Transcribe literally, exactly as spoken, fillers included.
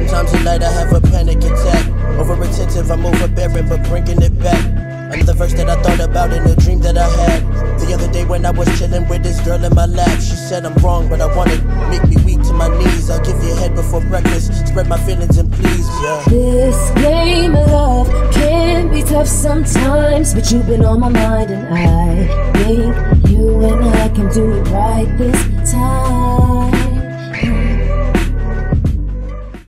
Sometimes at night I have a panic attack. Over attentive, I'm overbearing, but bringing it back. Another verse that I thought about in a dream that I had. The other day when I was chilling with this girl in my lap, she said I'm wrong, but I wanted make me weak to my knees. I'll give you a head before breakfast, spread my feelings and please, yeah. This game of love can be tough sometimes, but you've been on my mind, and I think you and I can do it right this time.